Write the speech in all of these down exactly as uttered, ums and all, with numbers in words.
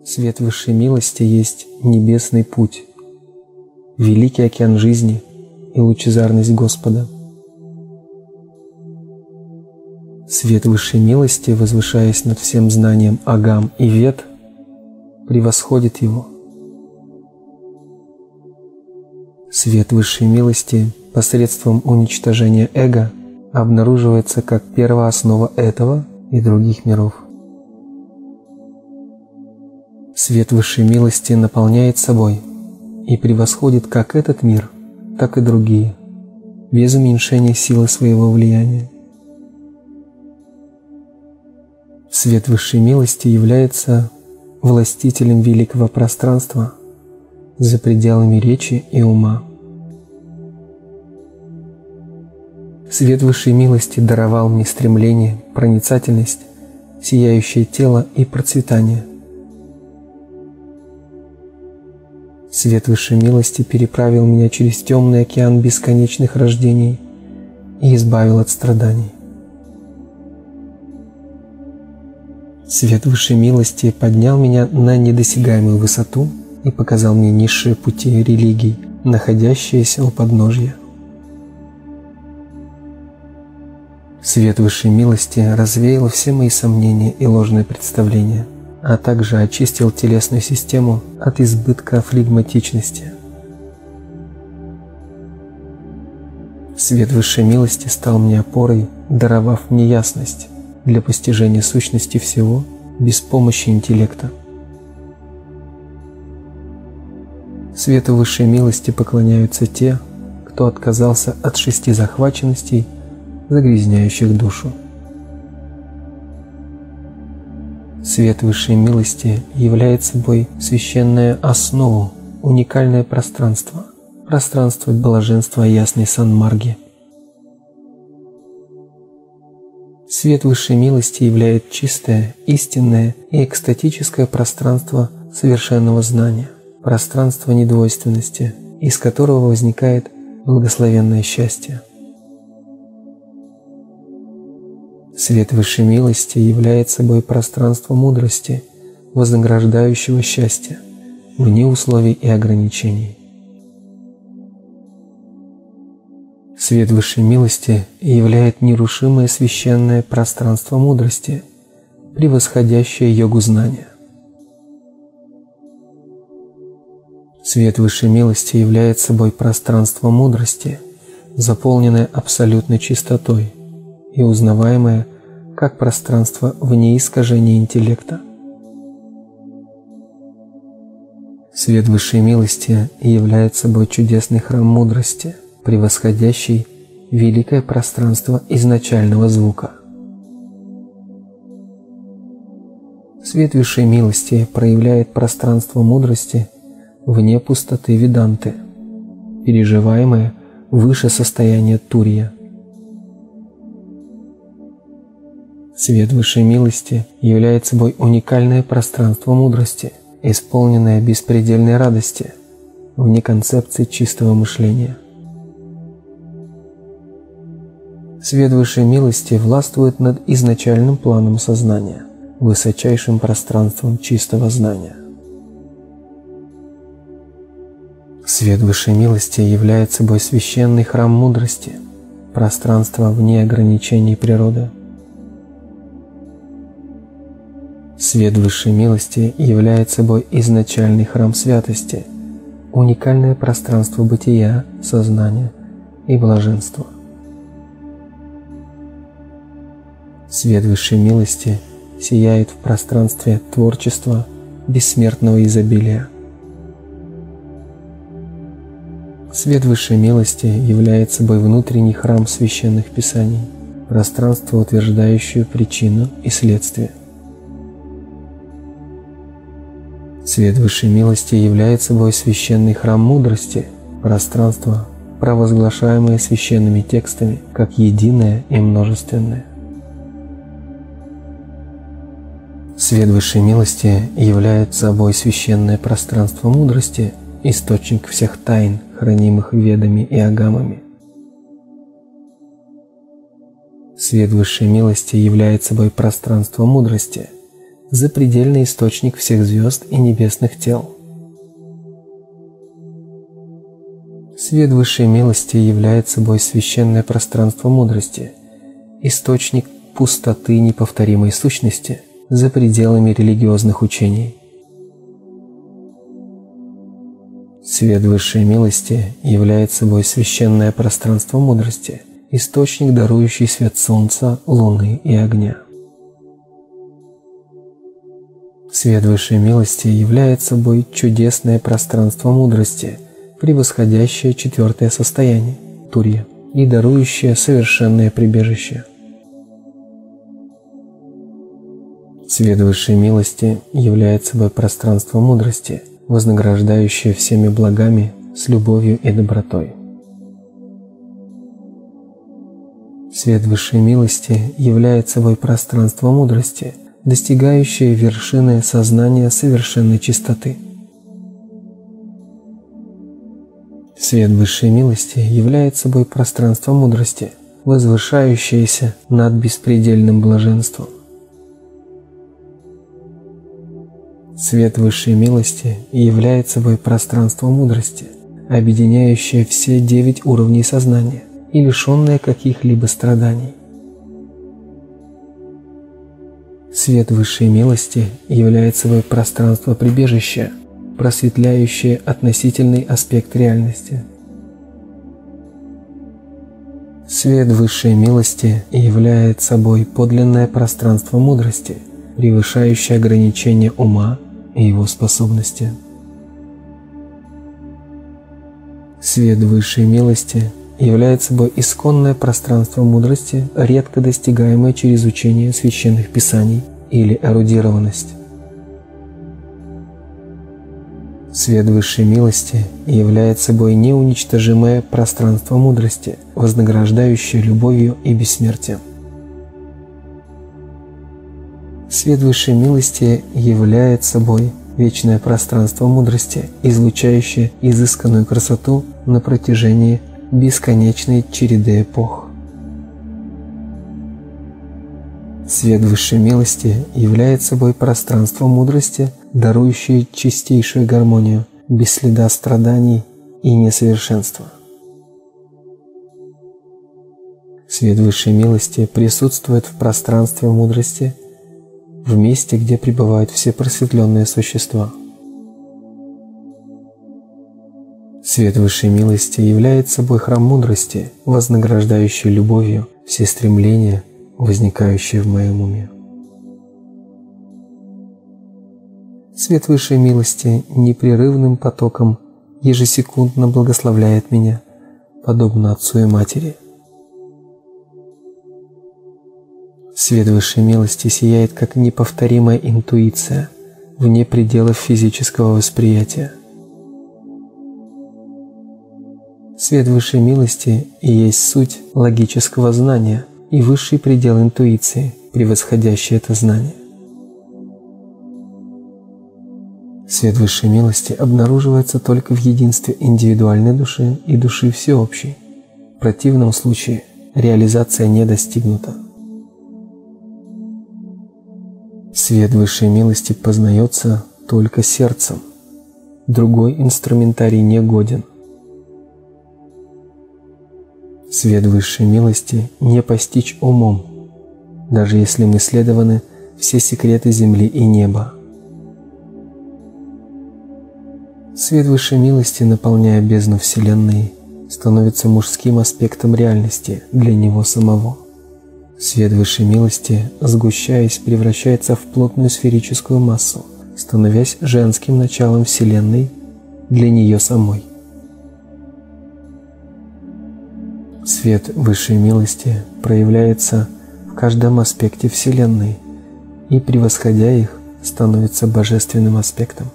Свет высшей милости есть небесный путь, великий океан жизни и лучезарность Господа. Свет высшей милости, возвышаясь над всем знанием Агам и Вед, превосходит его. Свет высшей милости посредством уничтожения эго обнаруживается как первооснова этого и других миров. Свет высшей милости наполняет собой и превосходит как этот мир, так и другие, без уменьшения силы своего влияния. Свет высшей милости является властителем великого пространства за пределами речи и ума. Свет высшей милости даровал мне стремление, проницательность, сияющее тело и процветание. Свет высшей милости переправил меня через темный океан бесконечных рождений и избавил от страданий. Свет высшей милости поднял меня на недосягаемую высоту и показал мне низшие пути религий, находящиеся у подножья. Свет высшей милости развеял все мои сомнения и ложные представления, а также очистил телесную систему от избытка флегматичности. Свет высшей милости стал мне опорой, даровав мне ясность для постижения сущности всего без помощи интеллекта. Свету высшей милости поклоняются те, кто отказался от шести захваченностей, загрязняющих душу. Свет высшей милости является собой священную основу, уникальное пространство, пространство блаженства ясной Сан-Марги. Свет высшей милости являет чистое, истинное и экстатическое пространство совершенного знания, пространство недвойственности, из которого возникает благословенное счастье. Свет высшей милости является собой пространство мудрости, вознаграждающего счастье, вне условий и ограничений. Свет высшей милости являет нерушимое священное пространство мудрости, превосходящее йогу знания. Свет высшей милости является собой пространство мудрости, заполненное абсолютной чистотой и узнаваемое как пространство вне искажения интеллекта. Свет высшей милости является собой чудесный храм мудрости, превосходящий великое пространство изначального звука. Свет высшей милости проявляет пространство мудрости вне пустоты веданты, переживаемое выше состояния турья. Свет высшей милости является собой уникальное пространство мудрости, исполненное беспредельной радости, вне концепции чистого мышления. Свет высшей милости властвует над изначальным планом сознания, высочайшим пространством чистого знания. Свет высшей милости является собой священный храм мудрости, пространство вне ограничений природы. Свет высшей милости является собой изначальный храм святости, уникальное пространство бытия, сознания и блаженства. Свет высшей милости сияет в пространстве творчества бессмертного изобилия. Свет высшей милости является собой внутренний храм священных писаний, пространство, утверждающее причину и следствие. Свет высшей милости является собой священный храм мудрости, пространство, провозглашаемое священными текстами как единое и множественное. Свет высшей милости является собой священное пространство мудрости, источник всех тайн, хранимых ведами и агамами. Свет высшей милости является собой пространство мудрости, запредельный источник всех звезд и небесных тел. Свет высшей милости является собой священное пространство мудрости, источник пустоты неповторимой сущности за пределами религиозных учений. Свет высшей милости является собой священное пространство мудрости, источник, дарующий свет солнца, луны и огня. Свет высшей милости является собой чудесное пространство мудрости, превосходящее четвертое состояние – Турья, и дарующее совершенное прибежище. Свет высшей милости является собой пространство мудрости, вознаграждающее всеми благами с любовью и добротой. Свет высшей милости является собой пространство мудрости, достигающее вершины сознания совершенной чистоты. Свет высшей милости является собой пространство мудрости, возвышающееся над беспредельным блаженством. Свет высшей милости является собой пространство мудрости, объединяющее все девять уровней сознания и лишенное каких-либо страданий. Свет высшей милости является собой пространство прибежища, просветляющее относительный аспект реальности. Свет высшей милости является собой подлинное пространство мудрости, превышающее ограничения ума и его способности. Свет высшей милости является собой исконное пространство мудрости, редко достигаемое через учение священных писаний или эрудированность. Свет высшей милости является собой неуничтожимое пространство мудрости, вознаграждающее любовью и бессмертием. Свет высшей милости является собой вечное пространство мудрости, излучающее изысканную красоту на протяжении бесконечной череды эпох. Свет высшей милости является собой пространство мудрости, дарующее чистейшую гармонию, без следа страданий и несовершенства. Свет высшей милости присутствует в пространстве мудрости, в месте, где пребывают все просветленные существа. Свет высшей милости является собой храм мудрости, вознаграждающий любовью все стремления, возникающие в моем уме. Свет высшей милости непрерывным потоком ежесекундно благословляет меня, подобно отцу и матери. Свет высшей милости сияет как неповторимая интуиция вне пределов физического восприятия. Свет высшей милости и есть суть логического знания и высший предел интуиции, превосходящий это знание. Свет высшей милости обнаруживается только в единстве индивидуальной души и души всеобщей. В противном случае реализация не достигнута. Свет высшей милости познается только сердцем. Другой инструментарий не годен. Свет высшей милости не постичь умом, даже если им исследованы все секреты земли и неба. Свет высшей милости, наполняя бездну Вселенной, становится мужским аспектом реальности для него самого. Свет высшей милости, сгущаясь, превращается в плотную сферическую массу, становясь женским началом Вселенной для нее самой. Свет высшей милости проявляется в каждом аспекте Вселенной и, превосходя их, становится божественным аспектом.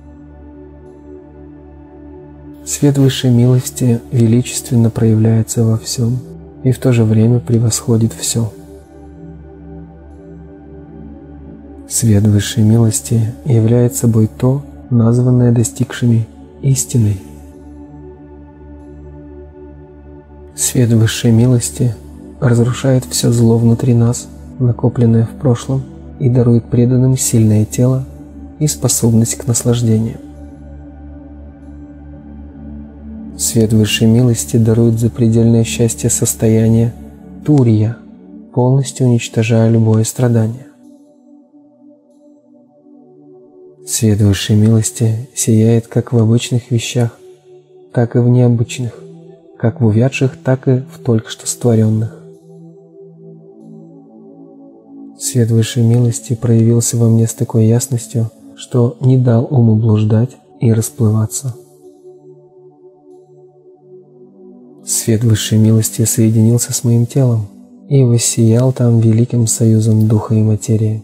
Свет высшей милости величественно проявляется во всем и в то же время превосходит все. Свет высшей милости является собой то, названное достигшими истиной. Свет высшей милости разрушает все зло внутри нас, накопленное в прошлом, и дарует преданным сильное тело и способность к наслаждению. Свет высшей милости дарует запредельное счастье состояния турья, полностью уничтожая любое страдание. Свет высшей милости сияет как в обычных вещах, так и в необычных, как в увядших, так и в только что створенных. Свет высшей милости проявился во мне с такой ясностью, что не дал уму блуждать и расплываться. Свет высшей милости соединился с моим телом и воссиял там великим союзом духа и материи.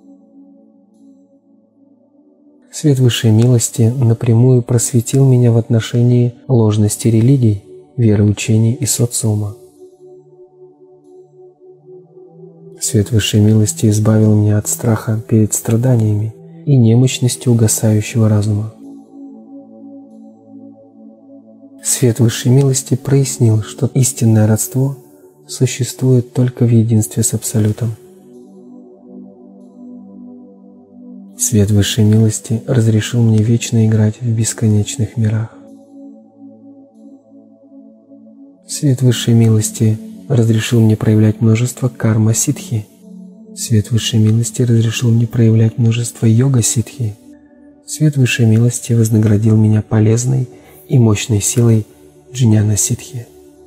Свет высшей милости напрямую просветил меня в отношении ложности религий, вероучений и социума. Свет высшей милости избавил меня от страха перед страданиями и немощности угасающего разума. Свет высшей милости прояснил, что истинное родство существует только в единстве с Абсолютом. Свет высшей милости разрешил мне вечно играть в бесконечных мирах. Свет высшей милости разрешил мне проявлять множество карма-ситхи. Свет высшей милости разрешил мне проявлять множество йога-ситхи. Свет высшей милости вознаградил меня полезной и мощной силой джняна-ситхи.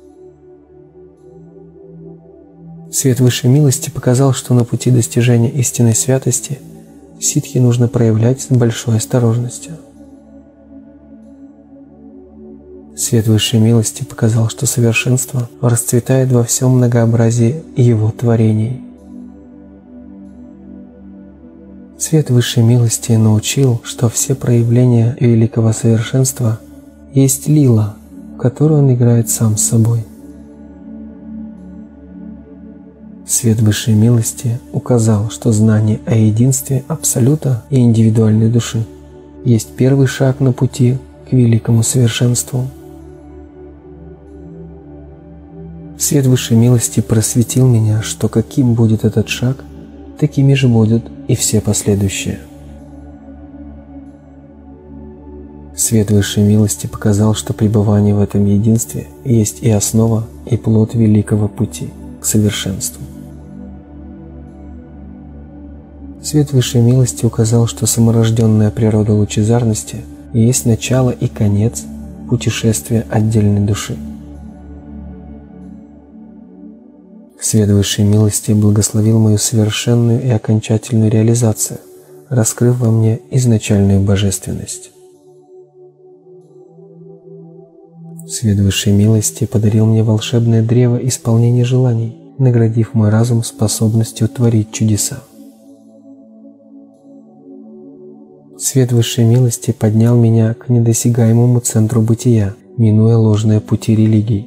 Свет высшей милости показал, что на пути достижения истинной святости ситхи нужно проявлять с большой осторожностью. Свет высшей милости показал, что совершенство расцветает во всем многообразии его творений. Свет высшей милости научил, что все проявления великого совершенства есть лила, в которой он играет сам с собой. Свет высшей милости указал, что знание о единстве Абсолюта и индивидуальной души есть первый шаг на пути к великому совершенству. Свет высшей милости просветил меня, что каким будет этот шаг, такими же будут и все последующие. Свет высшей милости показал, что пребывание в этом единстве есть и основа, и плод великого пути к совершенству. Свет высшей милости указал, что саморожденная природа лучезарности есть начало и конец путешествия отдельной души. Свет высшей милости благословил мою совершенную и окончательную реализацию, раскрыв во мне изначальную божественность. Свет высшей милости подарил мне волшебное древо исполнения желаний, наградив мой разум способностью творить чудеса. Свет высшей милости поднял меня к недосягаемому центру бытия, минуя ложные пути религий.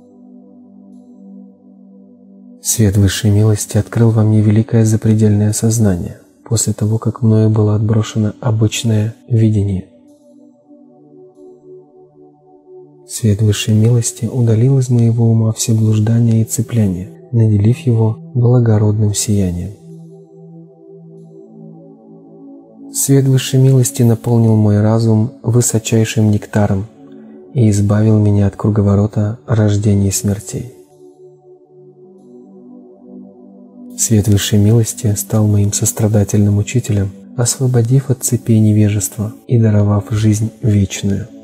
Свет высшей милости открыл во мне великое запредельное сознание, после того, как мною было отброшено обычное видение. Свет высшей милости удалил из моего ума все блуждания и цепляния, наделив его благородным сиянием. Свет высшей милости наполнил мой разум высочайшим нектаром и избавил меня от круговорота рождений и смертей. Свет высшей милости стал моим сострадательным учителем, освободив от цепей невежества и даровав жизнь вечную.